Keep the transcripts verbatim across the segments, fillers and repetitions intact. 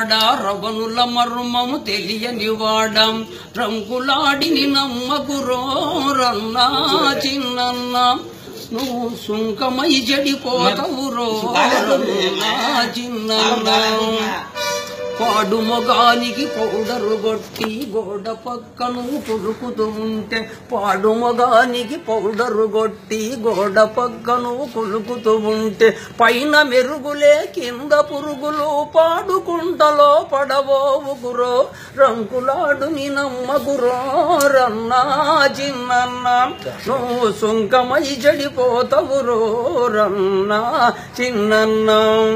వాడ రవనుల మర్మము తెలియనివాడం రంకులాడిని నమ్మకురో రన్నా చిన్నన్న నువ్వు సుంకమై చెడిపోతవురో రన్నా చిన్నన్న పాడు మొగానికి పౌడరు కొట్టి గోడ పక్కను కులుకుతూ ఉంటే పాడు మొగానికి పౌడరు కొట్టి గోడ పక్కను కులుకుతూ ఉంటే పైన మెరుగులే కింద పురుగులు పాడుకుంటలో పడబోవుకురో రంకులాడు నీ నమ్మకురో రన్నా చిన్నన్న నువ్వు సుంకమై చెడిపోతవురో రన్నా చిన్నన్న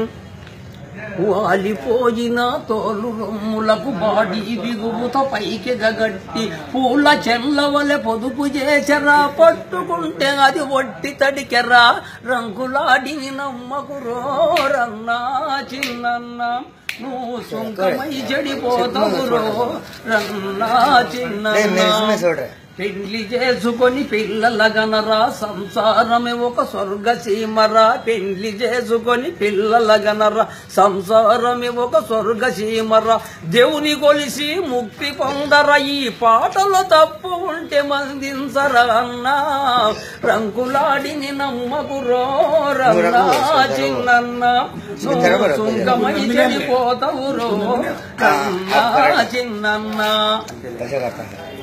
వాలిపోయిన తోలు రొమ్ములకు బాడీ బిగుముత పైకి గగట్టి పూల చెన్ల వలె పొదుపు చేసరా పట్టుకుంటే అది ఒట్టి తడికెరా రంగులాడిని నమ్మకురో రన్నా చిన్నన్న నువ్వు సుంకమై చెడిపోతవురో రన్నా చిన్నన్న పెళ్లి చేసుకొని పిల్లల గనరా సంసారమే ఒక స్వర్గ సీమరా పెళ్లి చేసుకొని పిల్లల గనరా సంసారమే ఒక స్వర్గ సీమరా దేవుని కొలిసి ముక్తి పొందర ఈ పాటలో తప్పు ఉంటే మందించరా అన్నా రంకులాడిని నమ్మకురో రన్నా చిన్నన్న సుంకమై చెడిపోతవురో రన్నా చిన్నన్న